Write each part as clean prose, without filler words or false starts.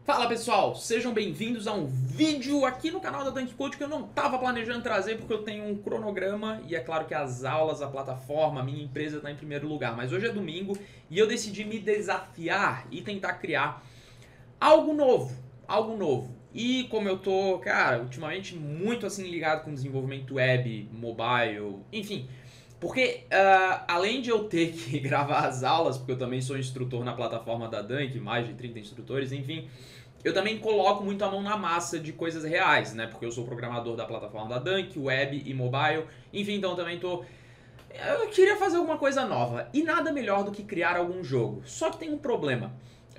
Fala pessoal, sejam bem-vindos a um vídeo aqui no canal da Dunk Code que eu não estava planejando trazer porque eu tenho um cronograma e é claro que as aulas, a plataforma, a minha empresa está em primeiro lugar. Mas hoje é domingo e eu decidi me desafiar e tentar criar algo novo, E como eu tô, cara, ultimamente muito assim ligado com desenvolvimento web, mobile, enfim... Porque, além de eu ter que gravar as aulas, porque eu também sou instrutor na plataforma da Dunk, mais de 30 instrutores, enfim, eu também coloco muito a mão na massa de coisas reais, né? Porque eu sou programador da plataforma da Dunk, web e mobile, enfim, então também tô... Eu queria fazer alguma coisa nova, e nada melhor do que criar algum jogo. Só que tem um problema.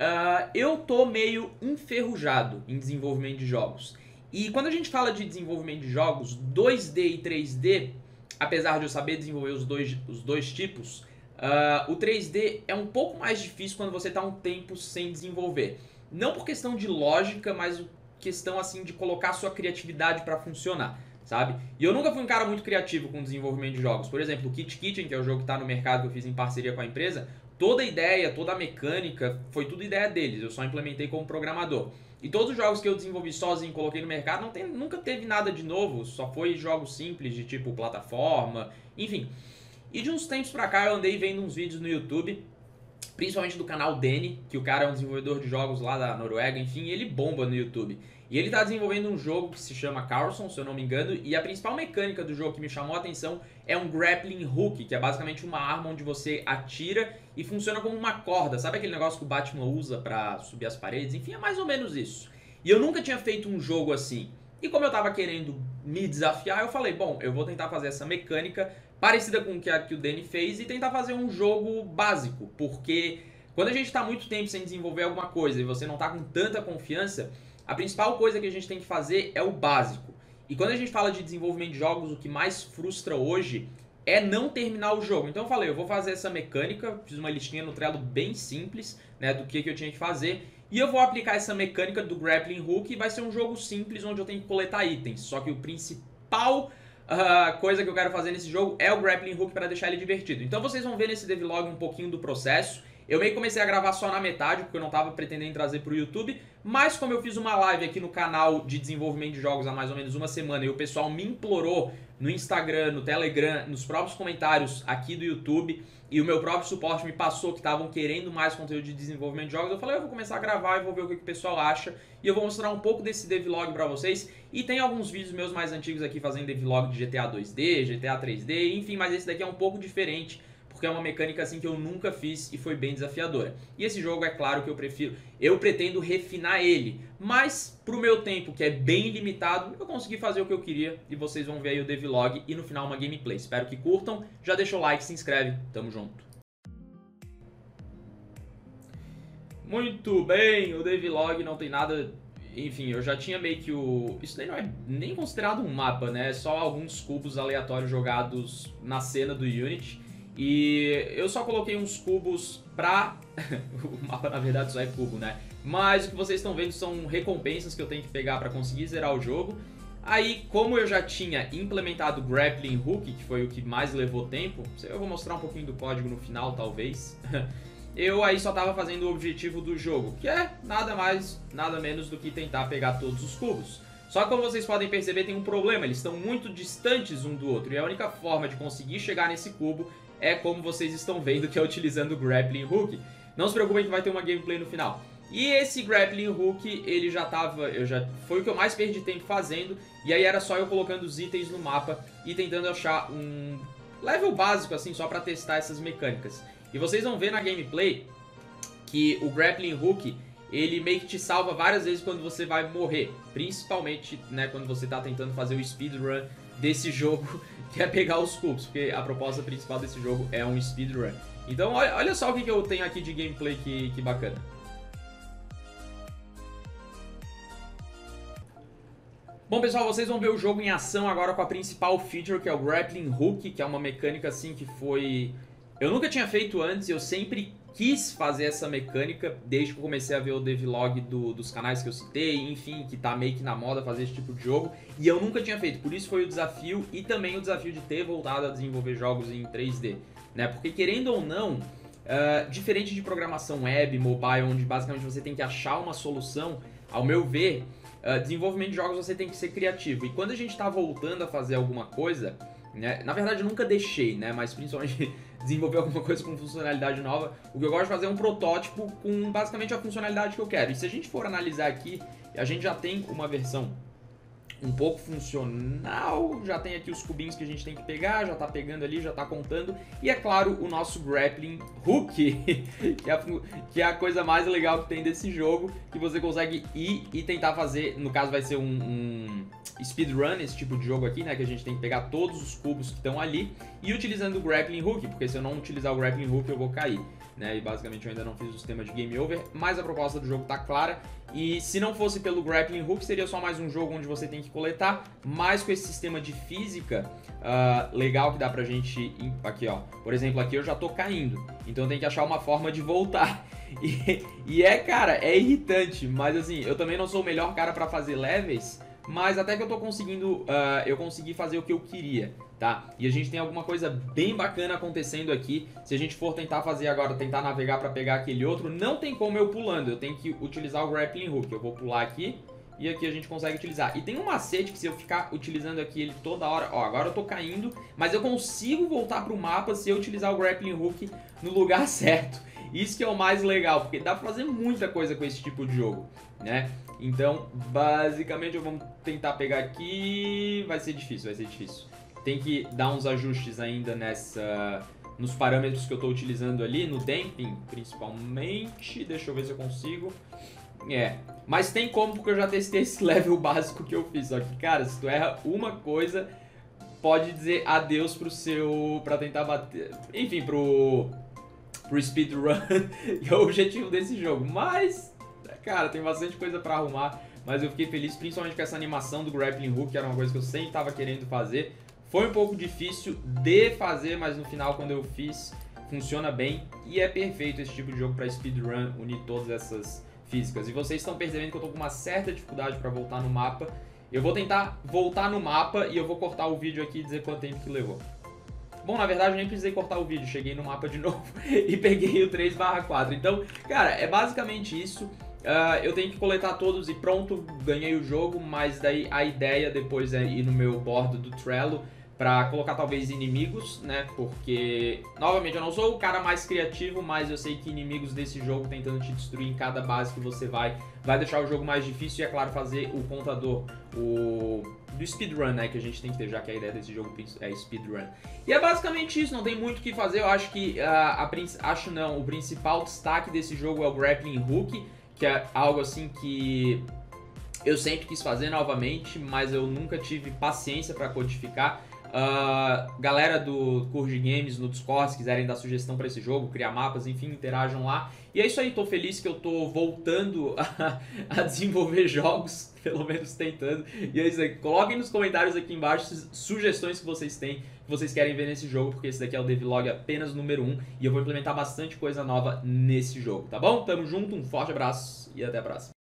Eu tô meio enferrujado em desenvolvimento de jogos. E quando a gente fala de desenvolvimento de jogos, 2D e 3D... Apesar de eu saber desenvolver os dois tipos, o 3D é um pouco mais difícil quando você está um tempo sem desenvolver. Não por questão de lógica, mas questão assim de colocar a sua criatividade para funcionar, sabe? E eu nunca fui um cara muito criativo com desenvolvimento de jogos. Por exemplo, o Kit Kitchen, que é o jogo que está no mercado que eu fiz em parceria com a empresa, toda a ideia, toda a mecânica, foi tudo ideia deles. Eu só implementei como programador. E todos os jogos que eu desenvolvi sozinho e coloquei no mercado, nunca teve nada de novo, só foi jogos simples de tipo plataforma, enfim. E de uns tempos pra cá eu andei vendo uns vídeos no YouTube, principalmente do canal Danny, que o cara é um desenvolvedor de jogos lá da Noruega, enfim, e ele bomba no YouTube. E ele tá desenvolvendo um jogo que se chama Carlson, se eu não me engano, e a principal mecânica do jogo que me chamou a atenção é um grappling hook, que é basicamente uma arma onde você atira e funciona como uma corda. Sabe aquele negócio que o Batman usa pra subir as paredes? Enfim, é mais ou menos isso. E eu nunca tinha feito um jogo assim. E como eu tava querendo me desafiar, eu falei, bom, eu vou tentar fazer essa mecânica parecida com o que o Danny fez e tentar fazer um jogo básico, porque quando a gente tá muito tempo sem desenvolver alguma coisa e você não tá com tanta confiança, a principal coisa que a gente tem que fazer é o básico. E quando a gente fala de desenvolvimento de jogos, o que mais frustra hoje é não terminar o jogo. Então eu falei, eu vou fazer essa mecânica, fiz uma listinha no Trello bem simples, né, do que eu tinha que fazer, e eu vou aplicar essa mecânica do grappling hook e vai ser um jogo simples onde eu tenho que coletar itens. Só que o principal coisa que eu quero fazer nesse jogo é o grappling hook para deixar ele divertido. Então vocês vão ver nesse devlog um pouquinho do processo. Eu meio que comecei a gravar só na metade, porque eu não estava pretendendo trazer para o YouTube, mas como eu fiz uma live aqui no canal de desenvolvimento de jogos há mais ou menos uma semana e o pessoal me implorou no Instagram, no Telegram, nos próprios comentários aqui do YouTube, e o meu próprio suporte me passou que estavam querendo mais conteúdo de desenvolvimento de jogos, eu falei, eu vou começar a gravar e vou ver o que o pessoal acha, e eu vou mostrar um pouco desse devlog para vocês, e tem alguns vídeos meus mais antigos aqui fazendo devlog de GTA 2D, GTA 3D, enfim, mas esse daqui é um pouco diferente, porque é uma mecânica assim que eu nunca fiz e foi bem desafiadora. E esse jogo, é claro que eu pretendo refinar ele, mas pro meu tempo, que é bem limitado, eu consegui fazer o que eu queria e vocês vão ver aí o devlog e no final uma gameplay. Espero que curtam, já deixa o like, se inscreve, tamo junto. Muito bem, o devlog não tem nada... Enfim, eu já tinha meio que o... Isso daí não é nem considerado um mapa, né? É só alguns cubos aleatórios jogados na cena do Unity. E eu só coloquei uns cubos pra... o mapa na verdade só é cubo, né? Mas o que vocês estão vendo são recompensas que eu tenho que pegar pra conseguir zerar o jogo. Aí, como eu já tinha implementado o grappling hook, que foi o que mais levou tempo, eu vou mostrar um pouquinho do código no final, talvez. Eu aí só tava fazendo o objetivo do jogo, que é nada mais, nada menos do que tentar pegar todos os cubos. Só que como vocês podem perceber, tem um problema, eles estão muito distantes um do outro, e a única forma de conseguir chegar nesse cubo é como vocês estão vendo, que é utilizando o grappling hook. Não se preocupem que vai ter uma gameplay no final. E esse grappling hook, ele foi o que eu mais perdi tempo fazendo, e aí era só eu colocando os itens no mapa e tentando achar um level básico assim, só pra testar essas mecânicas. E vocês vão ver na gameplay que o grappling hook, ele meio que te salva várias vezes quando você vai morrer. Principalmente, né, quando você tá tentando fazer o speedrun desse jogo, que é pegar os cubos, porque a proposta principal desse jogo é um speedrun. Então olha só o que eu tenho aqui de gameplay que bacana. Bom pessoal, vocês vão ver o jogo em ação agora com a principal feature, que é o grappling hook, que é uma mecânica assim que foi... Eu nunca tinha feito antes, eu sempre quis fazer essa mecânica desde que eu comecei a ver o devlog dos canais que eu citei, enfim, que tá meio que na moda fazer esse tipo de jogo, e eu nunca tinha feito, por isso foi o desafio e também o desafio de ter voltado a desenvolver jogos em 3D, né? Porque querendo ou não, Diferente de programação web, mobile, onde basicamente você tem que achar uma solução, ao meu ver, desenvolvimento de jogos você tem que ser criativo. E quando a gente está voltando a fazer alguma coisa, né, na verdade eu nunca deixei, né, mas principalmente desenvolver alguma coisa com funcionalidade nova, o que eu gosto de fazer é um protótipo com basicamente a funcionalidade que eu quero. E se a gente for analisar aqui, a gente já tem uma versão um pouco funcional, já tem aqui os cubinhos que a gente tem que pegar, já tá pegando ali, já tá contando, e é claro, o nosso grappling hook, que é a coisa mais legal que tem desse jogo, que você consegue ir e tentar fazer, no caso vai ser um speedrun, esse tipo de jogo aqui, né, que a gente tem que pegar todos os cubos que estão ali, e utilizando o grappling hook, porque se eu não utilizar o grappling hook eu vou cair. Né, e basicamente eu ainda não fiz o sistema de game over, mas a proposta do jogo tá clara, e se não fosse pelo grappling hook seria só mais um jogo onde você tem que coletar, mas com esse sistema de física legal que dá pra gente, aqui ó, por exemplo aqui eu já tô caindo, então eu tenho que achar uma forma de voltar, cara, é irritante, mas assim, eu também não sou o melhor cara pra fazer levels, mas até que eu tô conseguindo, eu consegui fazer o que eu queria, tá? E a gente tem alguma coisa bem bacana acontecendo aqui. Se a gente for tentar fazer agora, tentar navegar pra pegar aquele outro, não tem como eu pulando, eu tenho que utilizar o grappling hook. Eu vou pular aqui e aqui a gente consegue utilizar. E tem um macete que se eu ficar utilizando aqui ele toda hora, ó, agora eu tô caindo, mas eu consigo voltar pro mapa se eu utilizar o grappling hook no lugar certo. Isso que é o mais legal, porque dá pra fazer muita coisa com esse tipo de jogo, né? Então, basicamente, vamos tentar pegar aqui. Vai ser difícil, vai ser difícil. Tem que dar uns ajustes ainda nos parâmetros que eu estou utilizando ali, no damping, principalmente. Deixa eu ver se eu consigo. Mas tem como, porque eu já testei esse level básico que eu fiz. Só que, cara, se tu erra uma coisa, pode dizer adeus pra tentar bater. Enfim, pro speedrun, que é o objetivo desse jogo. Mas, cara, tem bastante coisa pra arrumar, mas eu fiquei feliz principalmente com essa animação do grappling hook, que era uma coisa que eu sempre tava querendo fazer. Foi um pouco difícil de fazer, mas no final, quando eu fiz, funciona bem. E é perfeito esse tipo de jogo pra speedrun, unir todas essas físicas. E vocês estão percebendo que eu tô com uma certa dificuldade pra voltar no mapa. Eu vou tentar voltar no mapa e eu vou cortar o vídeo aqui e dizer quanto tempo que levou. Bom, na verdade eu nem precisei cortar o vídeo, cheguei no mapa de novo e peguei o 3/4. Então, cara, é basicamente isso. Eu tenho que coletar todos e pronto, ganhei o jogo, mas daí a ideia depois é ir no meu board do Trello pra colocar talvez inimigos, né, porque, novamente, eu não sou o cara mais criativo, mas eu sei que inimigos desse jogo tentando te destruir em cada base que você vai deixar o jogo mais difícil e, é claro, fazer o contador, do speedrun, né, que a gente tem que ter, já que a ideia desse jogo é speedrun. E é basicamente isso, não tem muito o que fazer, eu acho que, o principal destaque desse jogo é o grappling hook, que é algo assim que eu sempre quis fazer novamente, mas eu nunca tive paciência pra codificar. Galera do Curge Games no Discord, se quiserem dar sugestão pra esse jogo, criar mapas, enfim, interajam lá. E é isso aí, tô feliz que eu tô voltando a desenvolver jogos, pelo menos tentando. E é isso aí, coloquem nos comentários aqui embaixo sugestões que vocês têm, que vocês querem ver nesse jogo, porque esse daqui é o devlog apenas número 1 e eu vou implementar bastante coisa nova nesse jogo, tá bom? Tamo junto, um forte abraço e até a próxima.